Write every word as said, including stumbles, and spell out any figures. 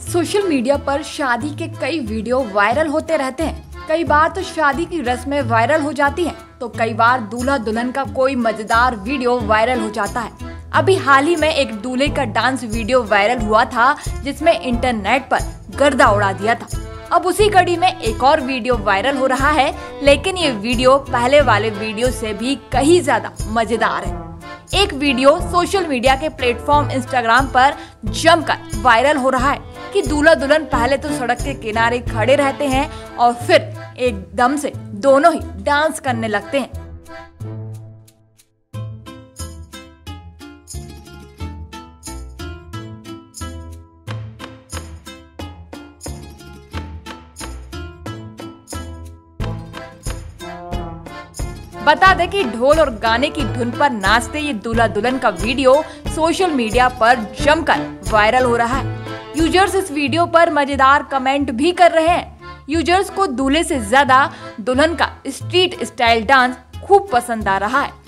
Social media पर शादी के कई वीडियो वायरल होते रहते हैं। कई बार तो शादी की रस्में वायरल हो जाती हैं, तो कई बार दूल्हा दुल्हन का कोई मजेदार वीडियो वायरल हो जाता है। अभी हाल ही में एक दूल्हे का डांस वीडियो वायरल हुआ था, जिसमें इंटरनेट पर गर्दा उड़ा दिया था। अब उसी कड़ी में एक और वीडियो वायरल हो रहा है, लेकिन ये वीडियो पहले वाले वीडियो से भी कहीं ज्यादा मजेदार है। एक वीडियो सोशल मीडिया के प्लेटफॉर्म इंस्टाग्राम पर जमकर वायरल हो रहा है कि दूल्हा दुल्हन पहले तो सड़क के किनारे खड़े रहते हैं और फिर एकदम से दोनों ही डांस करने लगते हैं। बता दें कि ढोल और गाने की धुन पर नाचते ये दूल्हा दुल्हन का वीडियो सोशल मीडिया पर जमकर वायरल हो रहा है। यूजर्स इस वीडियो पर मजेदार कमेंट भी कर रहे हैं। यूजर्स को दूल्हे से ज्यादा दुल्हन का स्ट्रीट स्टाइल डांस खूब पसंद आ रहा है।